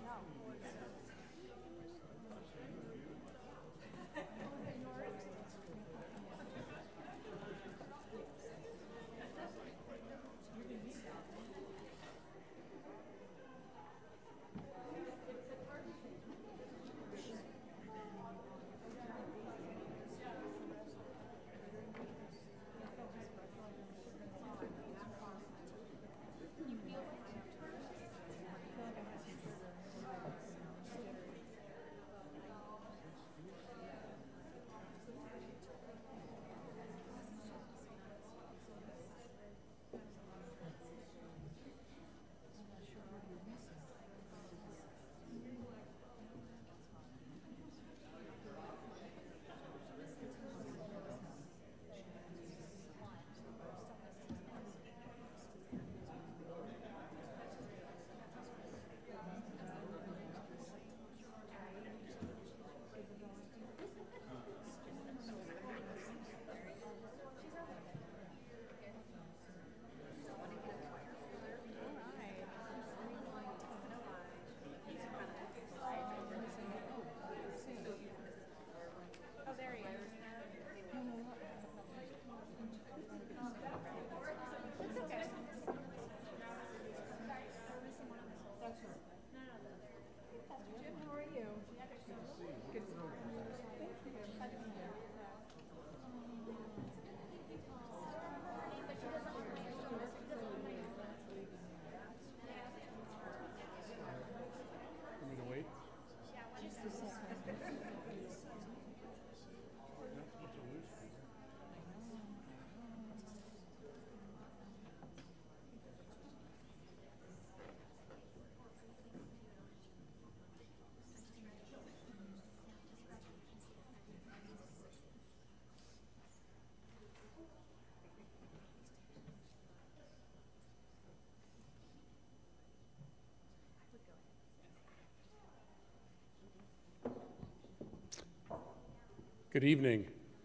Good evening.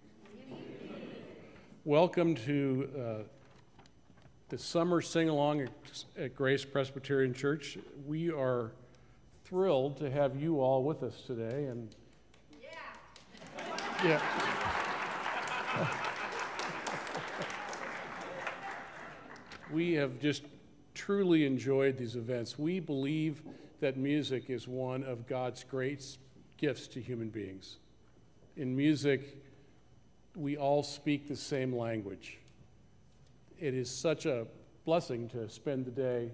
Welcome to the summer sing-along at Grace Presbyterian Church. We are thrilled to have you all with us today. And yeah. We have just truly enjoyed these events. We believe that music is one of God's great gifts to human beings. In music, we all speak the same language. It is such a blessing to spend the day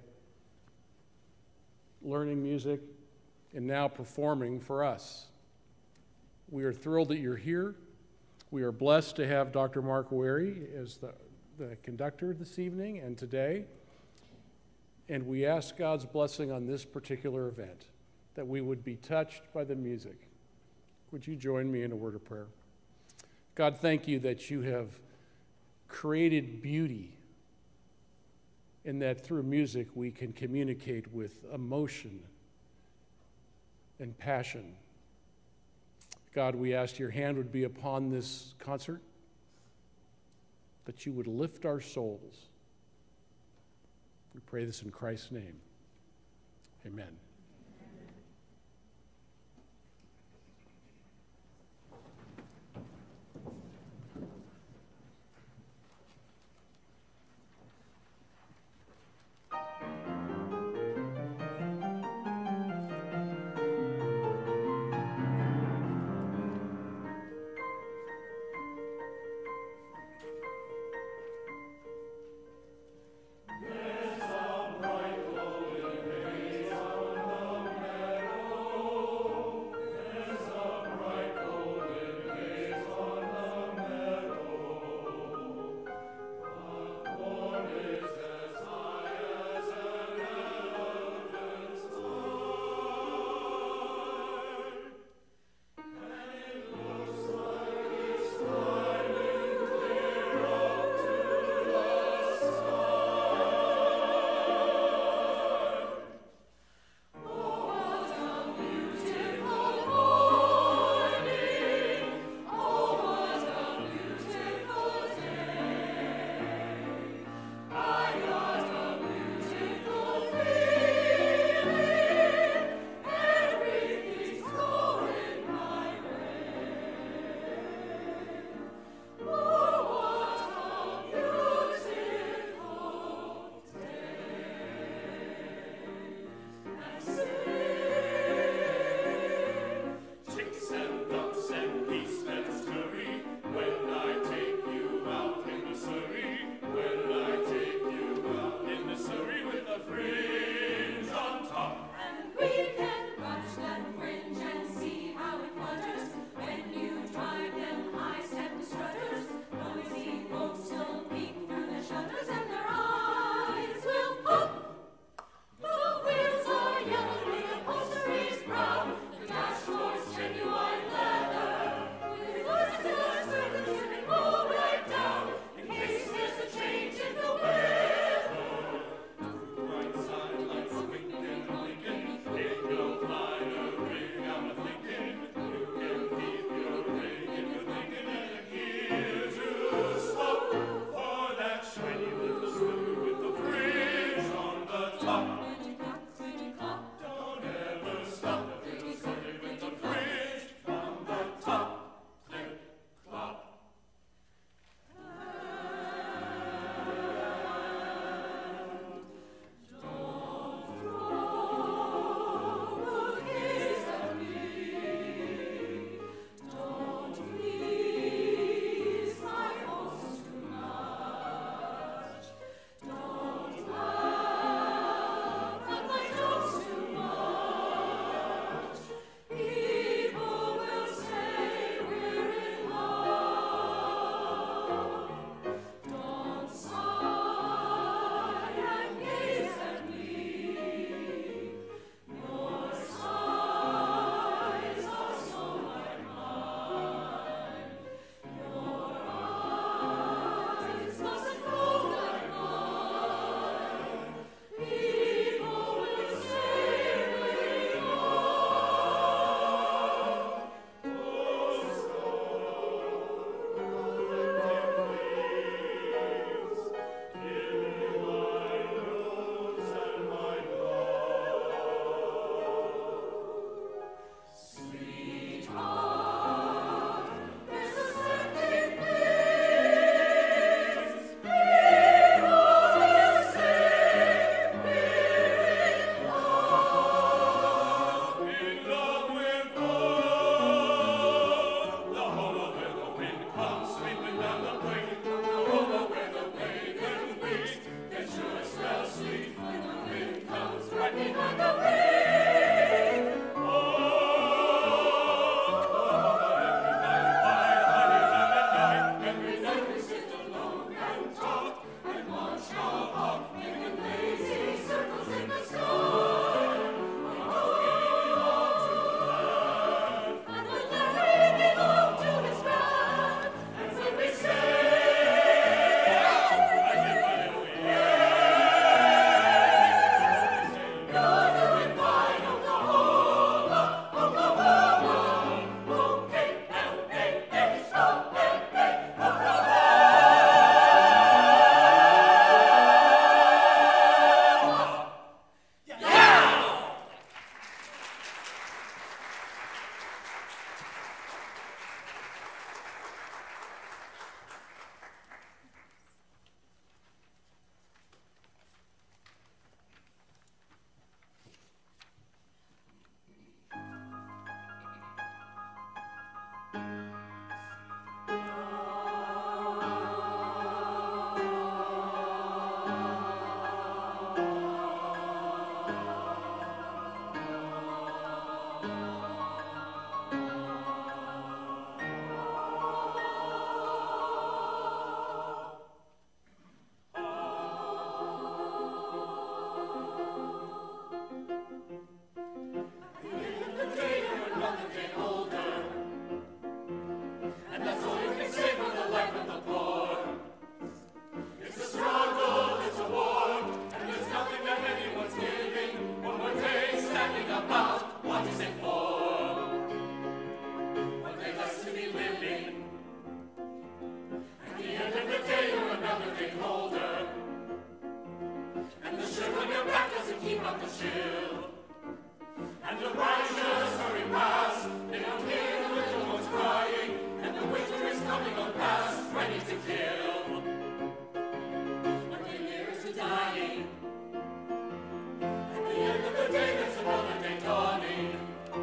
learning music and now performing for us. We are thrilled that you're here. We are blessed to have Dr. Mark Wary as the conductor this evening and today. And we ask God's blessing on this particular event, that we would be touched by the music. Would you join me in a word of prayer? God, thank you that you have created beauty, and that through music we can communicate with emotion and passion. God, we ask your hand would be upon this concert, that you would lift our souls. We pray this in Christ's name. Amen. Yes, I'm bright golden days. what is it for? One day less to be living. At the end of the day, you're another day colder. And the shirt on your back doesn't keep up the chill. And the righteous hurry past. They don't hear the little ones crying. And the winter is coming on fast, ready to kill. But they're nearest to dying. At the end of the day, there's another day dawning.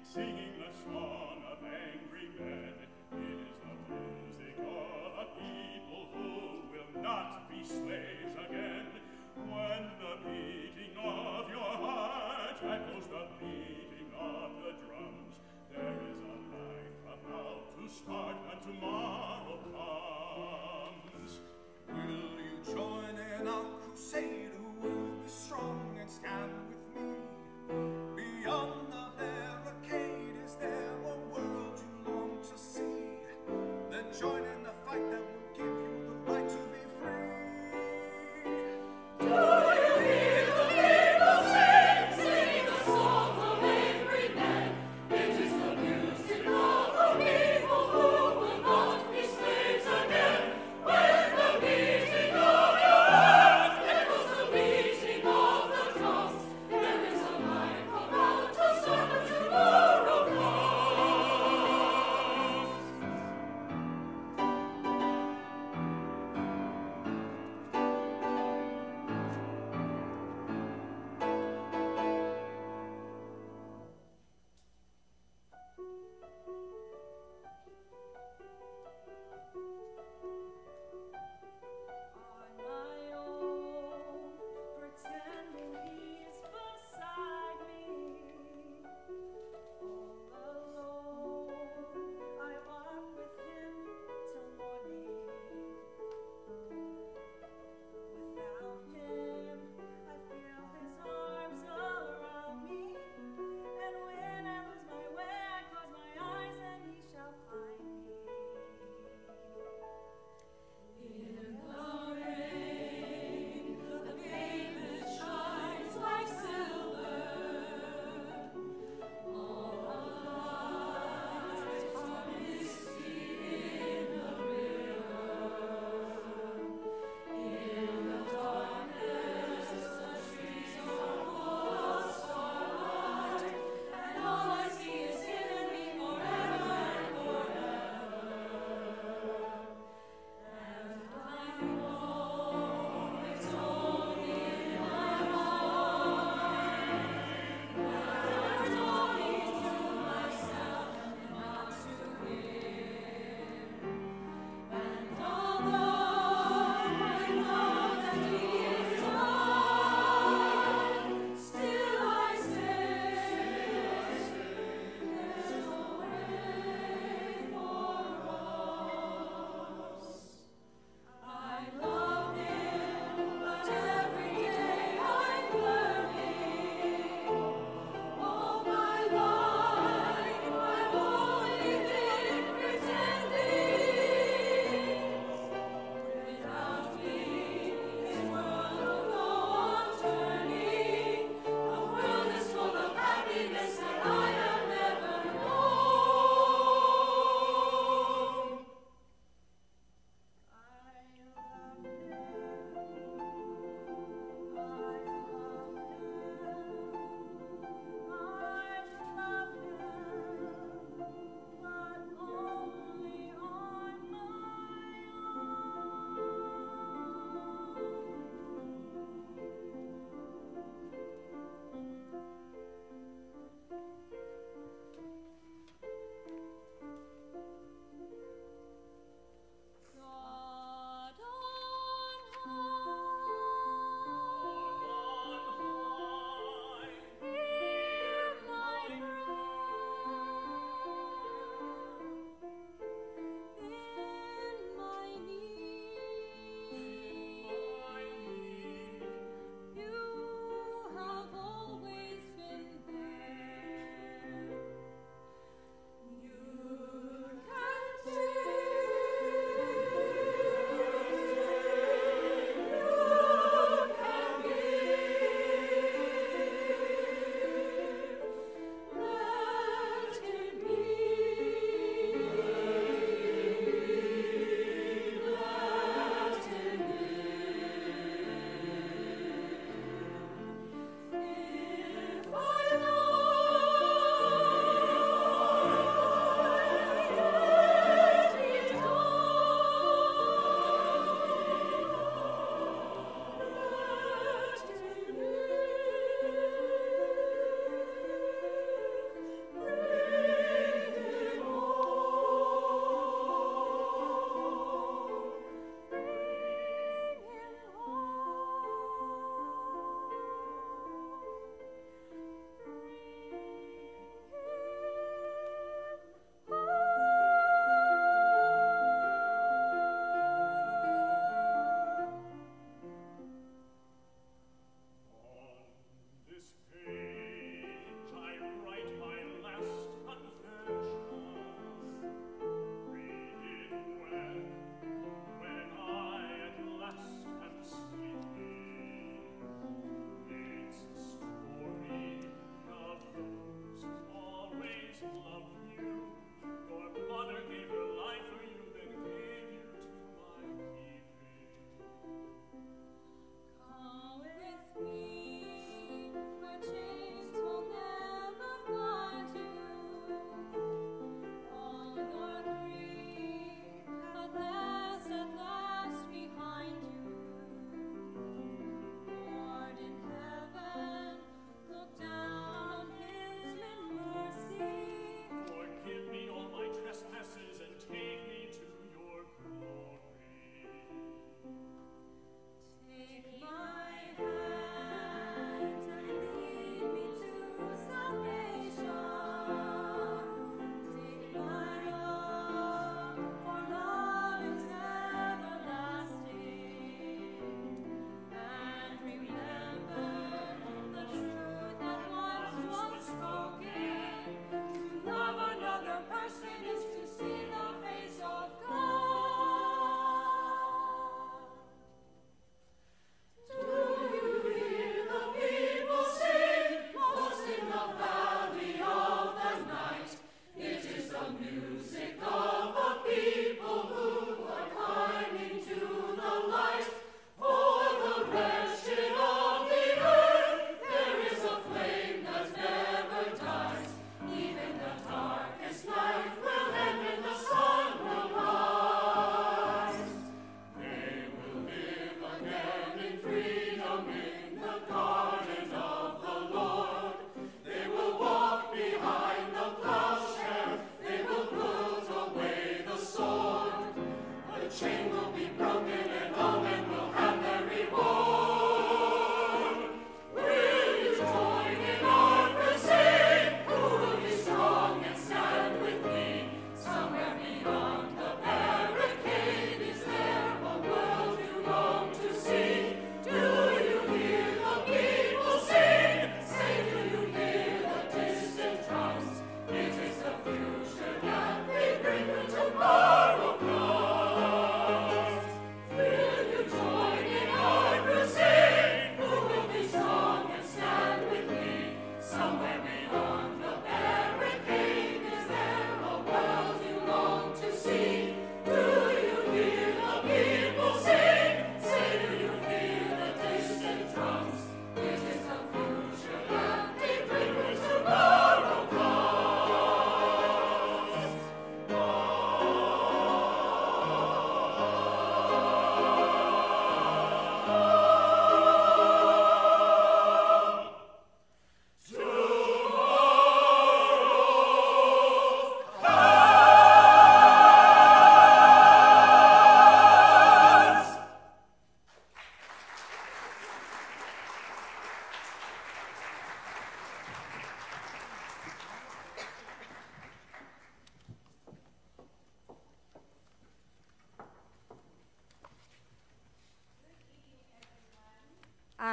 singing the song of angry men. It is the music of a people who will not be slaves again. When the beating of your heart echoes the beating of the drums, there is a life about to start when tomorrow comes. Will you join in our crusade? Who will be strong and stand with me? Beyond the barricade, is there a world you long to see? Then join in the fight that will give you the right to be free. Do you hear the people sing the song of angry men? It is the music of a people who will not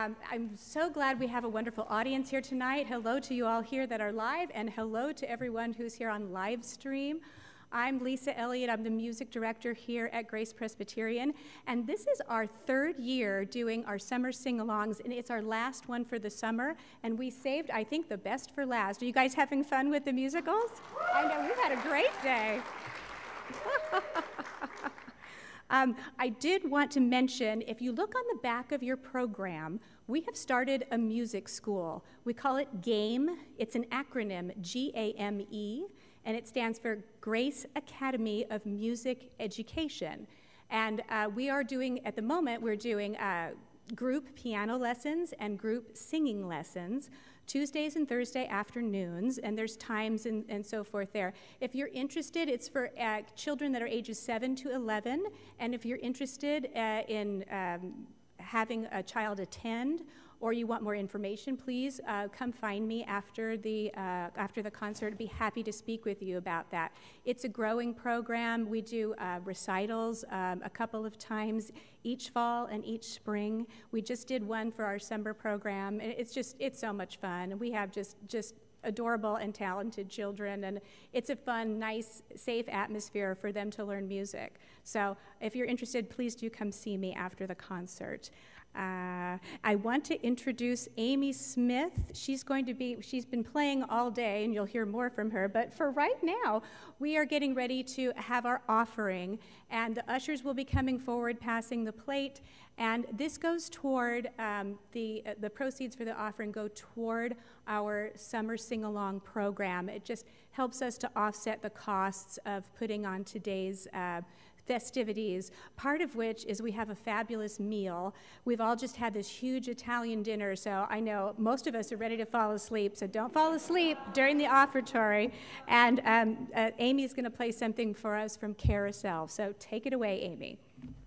I'm so glad we have a wonderful audience here tonight. Hello to you all here that are live, and hello to everyone who's here on live stream. I'm Lisa Elliott. I'm the music director here at Grace Presbyterian, and this is our third year doing our summer sing-alongs, and it's our last one for the summer, and we saved, I think, the best for last. Are you guys having fun with the musicals? I know, we've had a great day. I did want to mention, if you look on the back of your program, we have started a music school. We call it GAME. It's an acronym, G-A-M-E, and it stands for Grace Academy of Music Education. And we are doing, at the moment, we're doing group piano lessons and group singing lessons, Tuesdays and Thursday afternoons, and there's times and so forth there. If you're interested, it's for children that are ages 7 to 11, and if you're interested in having a child attend, or you want more information, please come find me after the concert. I'd be happy to speak with you about that. It's a growing program. We do recitals a couple of times each fall and each spring. We just did one for our summer program. It's so much fun. And we have just adorable and talented children, and it's a fun, nice, safe atmosphere for them to learn music. So if you're interested, please do come see me after the concert. I want to introduce Amy Smith. She's been playing all day, and you'll hear more from her, but for right now, we are getting ready to have our offering, and the ushers will be coming forward, passing the plate, and this goes toward, the proceeds for the offering go toward our summer sing-along program. It just helps us to offset the costs of putting on today's festivities, part of which is we have a fabulous meal. We've all just had this huge Italian dinner, so I know most of us are ready to fall asleep, so don't fall asleep during the offertory. And Amy's going to play something for us from Carousel, so take it away, Amy.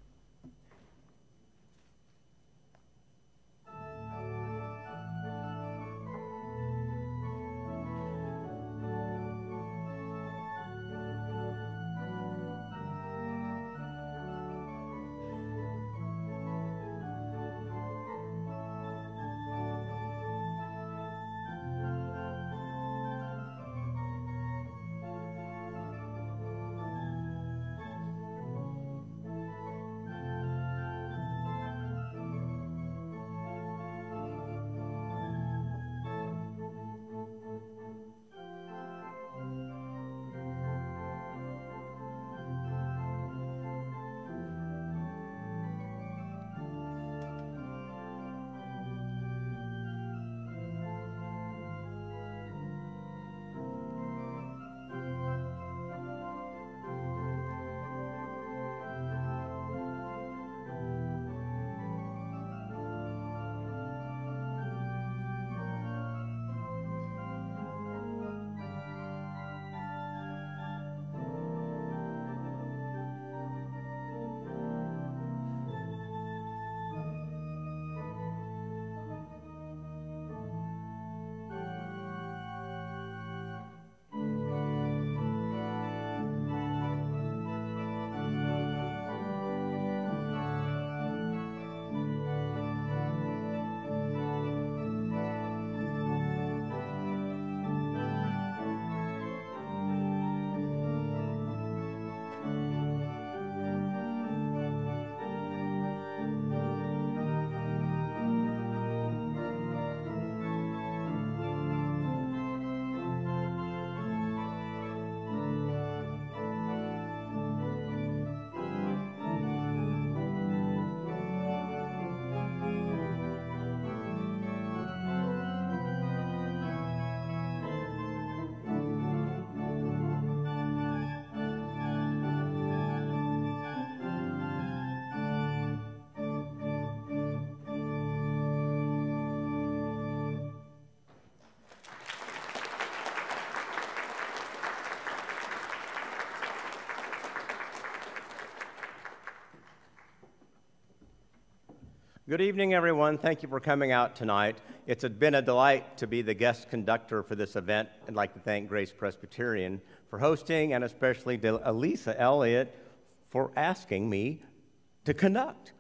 Good evening, everyone. Thank you for coming out tonight. It's been a delight to be the guest conductor for this event. I'd like to thank Grace Presbyterian for hosting, and especially Lisa Elliott for asking me to conduct.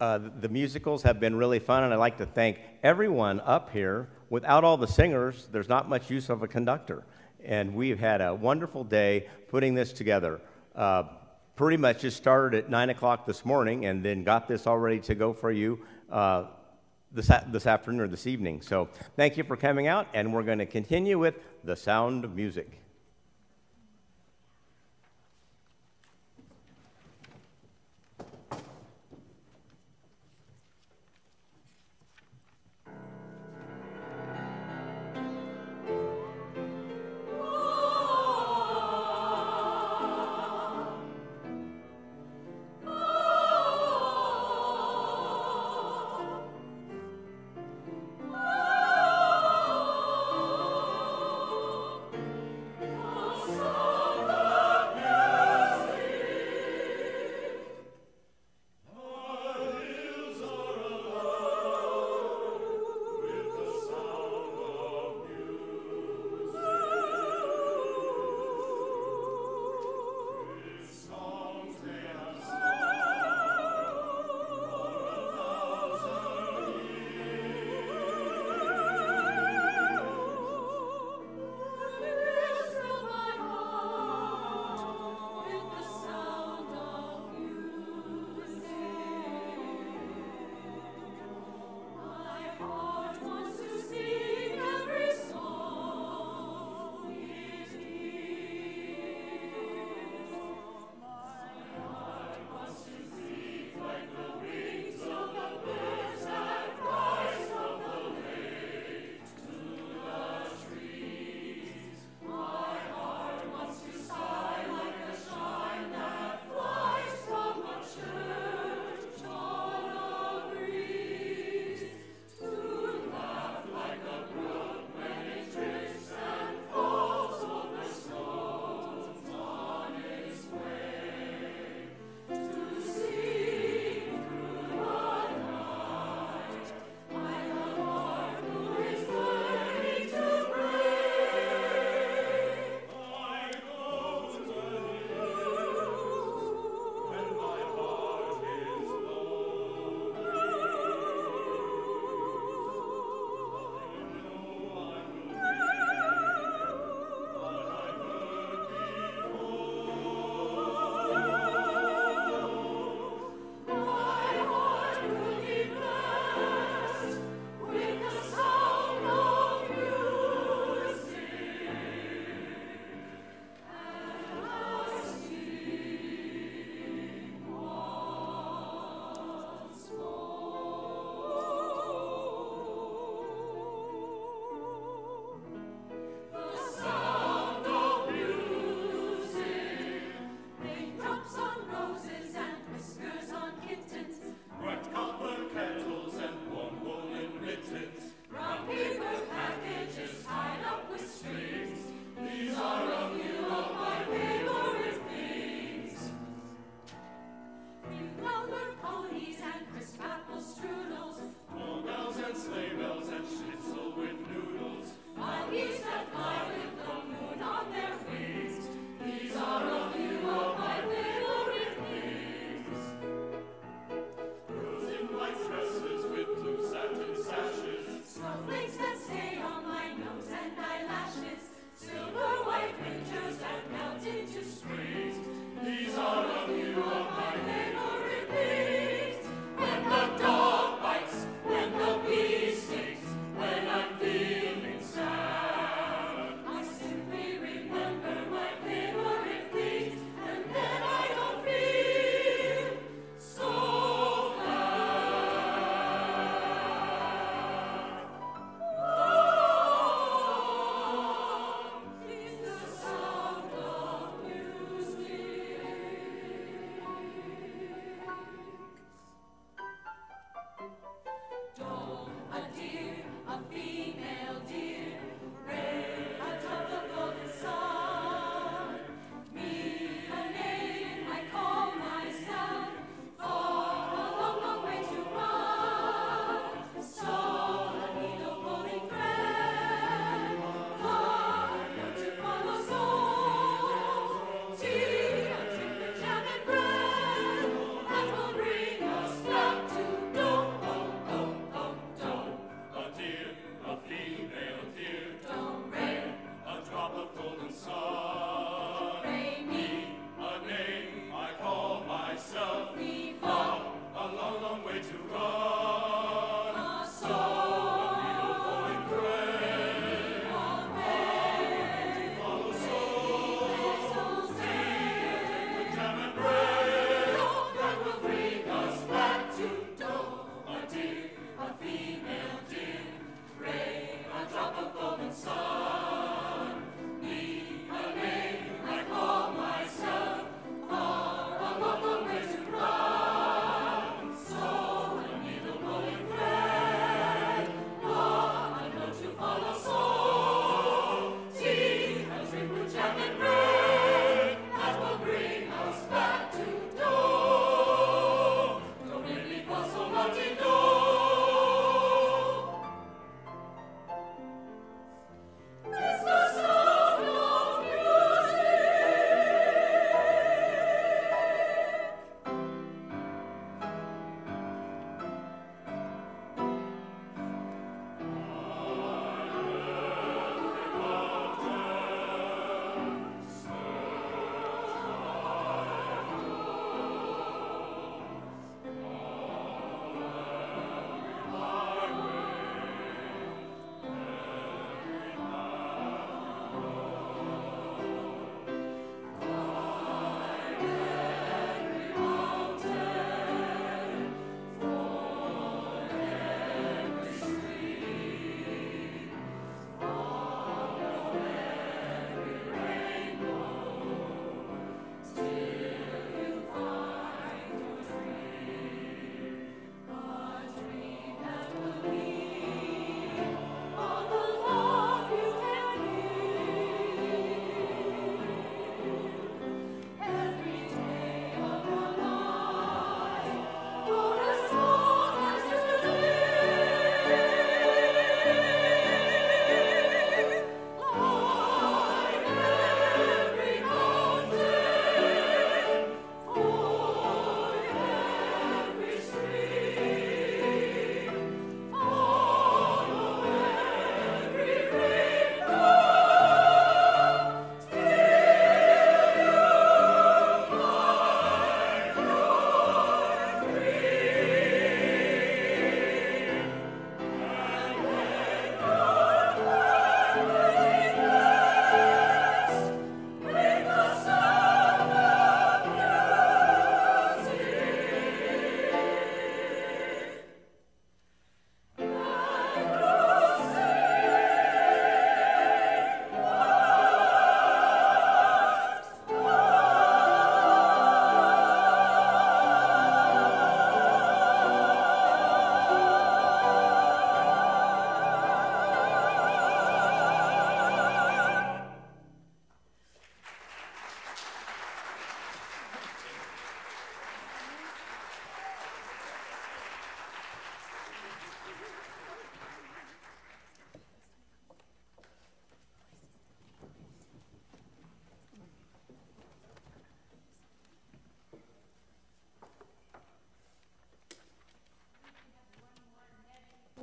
The musicals have been really fun, and I'd like to thank everyone up here. Without all the singers, there's not much use of a conductor. And we've had a wonderful day putting this together. Pretty much just started at 9 o'clock this morning and then got this all ready to go for you this afternoon or this evening. So thank you for coming out, and we're going to continue with The Sound of Music.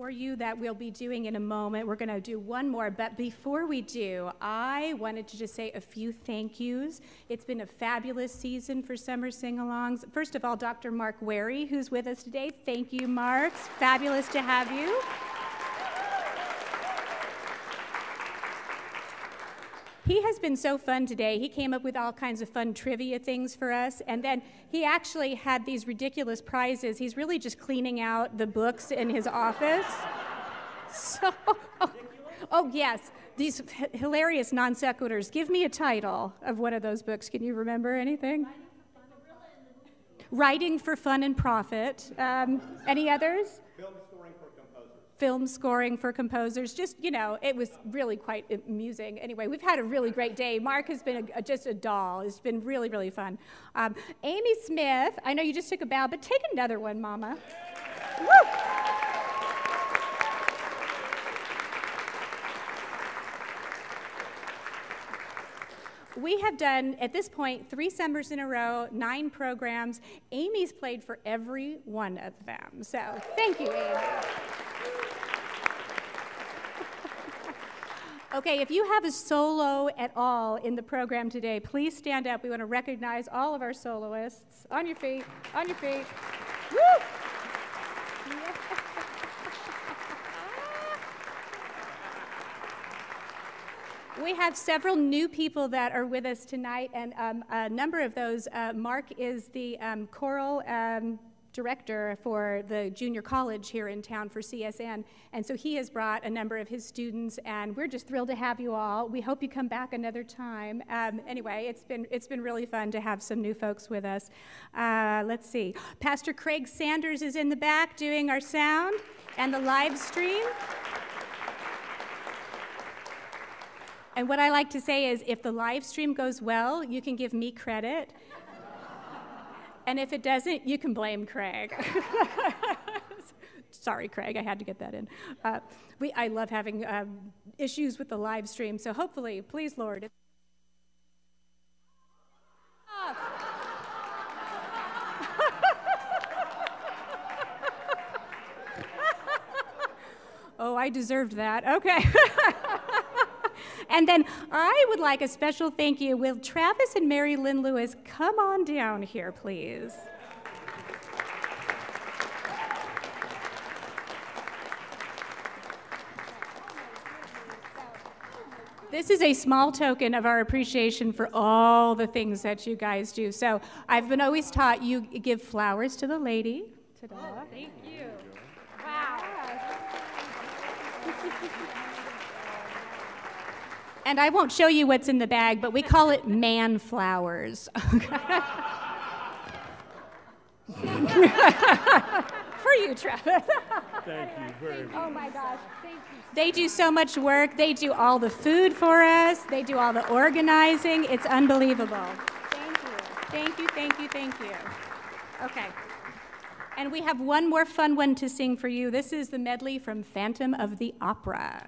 for you that we'll be doing in a moment. We're going to do one more, but before we do, I wanted to just say a few thank yous. It's been a fabulous season for summer sing-alongs. First of all, Dr. Mark Wary, who's with us today. Thank you, Mark. It's fabulous to have you. He has been so fun today. He came up with all kinds of fun trivia things for us, and then he actually had these ridiculous prizes. He's really just cleaning out the books in his office. So, oh yes, these hilarious non sequiturs. Give me a title of one of those books. Can you remember anything? Writing for Fun and Profit. Any others? Film scoring for composers. Just, you know, it was really quite amusing. Anyway, we've had a really great day. Mark has been just a doll. It's been really, really fun. Amy Smith, I know you just took a bow, but take another one, Mama. Woo! We have done, at this point, 3 summers in a row, 9 programs. Amy's played for every one of them. So thank you, Amy. Okay, if you have a solo at all in the program today, please stand up. We want to recognize all of our soloists. On your feet, on your feet. Woo! Yeah. We have several new people that are with us tonight, and a number of those, Mark is the choral director for the junior college here in town for CSN, and so he has brought a number of his students, and we're just thrilled to have you all. We hope you come back another time. Anyway, it's been really fun to have some new folks with us. Let's see. Pastor Craig Sanders is in the back doing our sound and the live stream. And what I like to say is, if the live stream goes well, you can give me credit. And if it doesn't, you can blame Craig. Sorry, Craig, I had to get that in. I love having issues with the live stream, so hopefully, please, Lord. Oh, I deserved that. Okay. And then I would like a special thank you. Will Travis and Mary Lynn Lewis come on down here, please? This is a small token of our appreciation for all the things that you guys do. So I've been always taught you give flowers to the lady. Ta-da. Oh, thank you. Wow. And I won't show you what's in the bag, but we call it man flowers. For you, Travis. Thank you very much. Oh my gosh. Thank you. They do so much work. They do all the food for us. They do all the organizing. It's unbelievable. Thank you. Thank you, thank you, thank you. Okay. And we have one more fun one to sing for you. This is the medley from Phantom of the Opera.